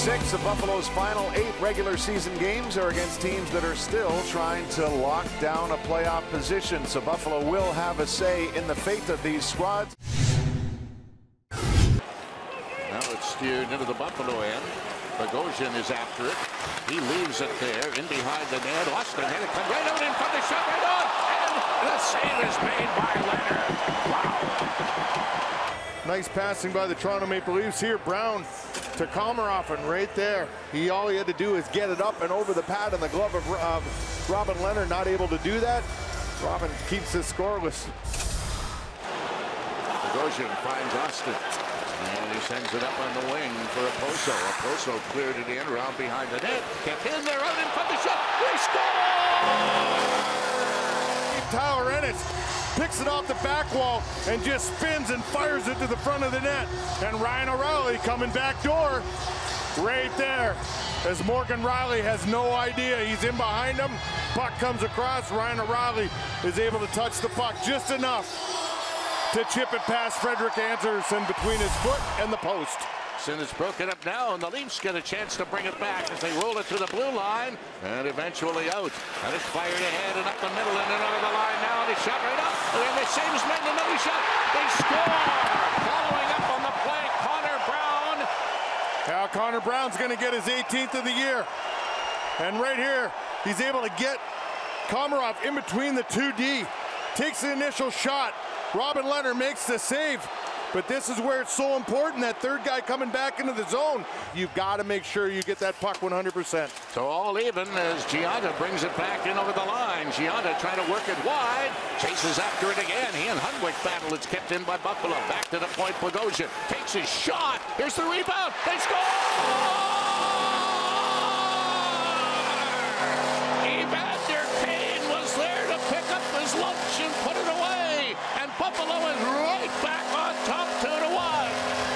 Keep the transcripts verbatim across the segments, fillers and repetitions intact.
Six of Buffalo's final eight regular season games are against teams that are still trying to lock down a playoff position. So Buffalo will have a say in the fate of these squads. Now it's steered into the Buffalo end. Bogosian is after it. He leaves it there in behind the net. Austin had it come right out in front of the shot right on. And the save is made by Leonard. Wow. Nice passing by the Toronto Maple Leafs here. Brown to Komarov, and right there, he all he had to do is get it up and over the pad and the glove of uh, Robin Leonard. Not able to do that. Robin keeps it scoreless. Bogosian finds Austin. And he sends it up on the wing for Oposo. Oposo cleared it in around behind the net. Kept in there, out in front of the shot. They score! Tyler Ennis picks it off the back wall and just spins and fires it to the front of the net. And Ryan O'Reilly coming back door right there. As Morgan Rielly has no idea. He's in behind him. Puck comes across. Ryan O'Reilly is able to touch the puck just enough to chip it past Frederik Andersen between his foot and the post. And it's broken up now, and the Leafs get a chance to bring it back as they roll it to the blue line, and eventually out. And it's fired ahead and up the middle and then over the line now, and it's shot right up. And the same as made another shot. They score! Following up on the play, Connor Brown. Now Connor Brown's going to get his eighteenth of the year. And right here, he's able to get Komarov in between the two D. Takes the initial shot. Robin Leonard makes the save. But this is where it's so important, that third guy coming back into the zone. You've got to make sure you get that puck one hundred percent. So all even as Gianta brings it back in over the line. Gianta trying to work it wide. Chases after it again. He and Hundwick battle. It's kept in by Buffalo. Back to the point. Bogosian takes his shot. Here's the rebound. They score! Evander Kane was there to pick up his lunch and put it away. And Buffalo is right back on top, two to one.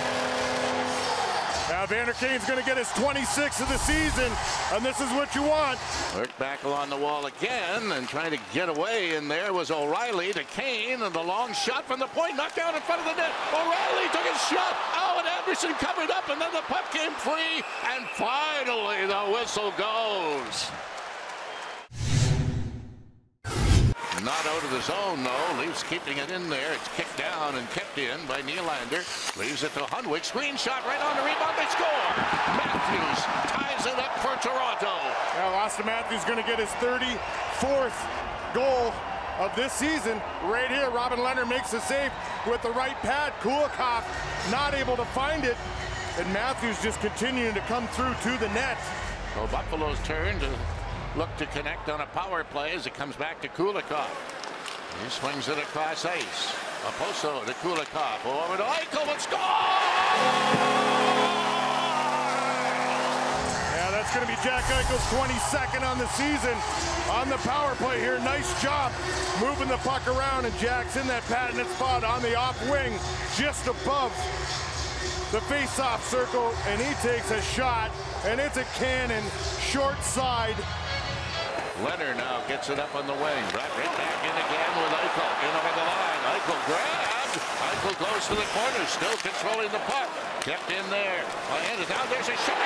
Now Evander Kane's going to get his twenty-sixth of the season, and this is what you want. Work back along the wall again, and trying to get away in there was O'Reilly to Kane, and the long shot from the point, knocked down in front of the net. O'Reilly took his shot. Oh, and Andersen covered up, and then the puck came free, and finally the whistle goes. Not out of the zone, though. Leafs keeping it in there. It's kicked down and kept in by Nylander. Leaves it to Hundwick. Screen shot right on the rebound. They score! Matthews ties it up for Toronto. Now Austin Matthews going to get his thirty-fourth goal of this season. Right here, Robin Leonard makes the save with the right pad. Kulikov not able to find it. And Matthews just continuing to come through to the net. Well, Buffalo's turn to look to connect on a power play as it comes back to Kulikov. He swings it across ice. Oposo to Kulikov. Over to Eichel and score! Yeah, that's going to be Jack Eichel's twenty-second on the season on the power play here. Nice job moving the puck around, and Jack's in that patented spot on the off wing, just above the face-off circle, and he takes a shot, and it's a cannon, short side. Leonard now gets it up on the wing. Brought right back in again with Eichel. In over the line. Eichel grabbed. Eichel goes to the corner. Still controlling the puck. Kept in there. And now there's a shot.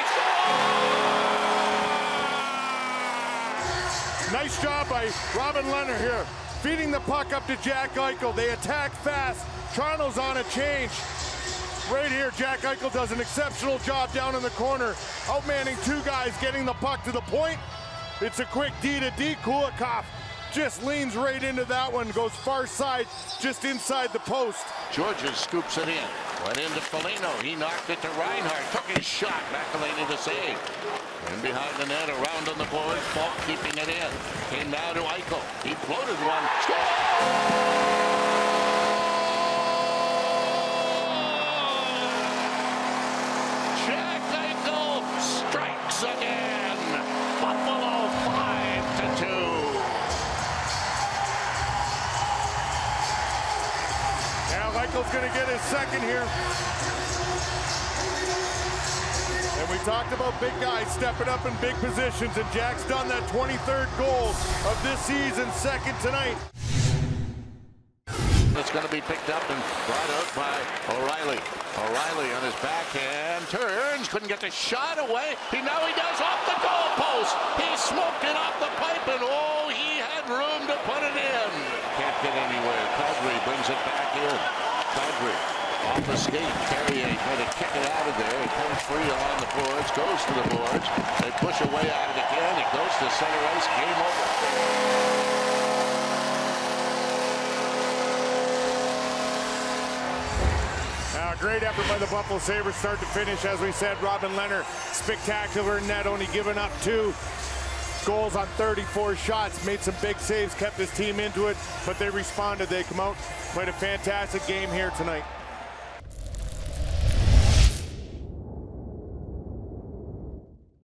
Nice job by Robin Leonard here. Feeding the puck up to Jack Eichel. They attack fast. Toronto's on a change. Right here, Jack Eichel does an exceptional job down in the corner. Outmanning two guys, getting the puck to the point. It's a quick D to D. Kulikov just leans right into that one, goes far side, just inside the post. Georges scoops it in. Went into Foligno. He knocked it to Reinhart. Took his shot. McElhinney to save. In behind the net, around on the boards. Falk keeping it in. Came now to Eichel. He floated one. Score! Again, Buffalo five to two. Now Eichel's going to get his second here. And we talked about big guys stepping up in big positions, and Jack's done that twenty-third goal of this season, second tonight. The it's going to be picked up and brought out by O'Reilly. O'Reilly on his backhand turns, couldn't get the shot away. He now he does off the goalpost. He smoked it off the pipe, and oh, he had room to put it in. Can't get anywhere. Kadri brings it back in. Kadri off the skate. Carrier trying to kick it out of there. It comes free along the boards, goes to the boards. They push away at it again. It goes to center ice. Game over. Great effort by the Buffalo Sabres, start to finish. As we said, Robin Lehner, spectacular net, only giving up two goals on thirty-four shots. Made some big saves, kept his team into it, but they responded. They come out, played a fantastic game here tonight.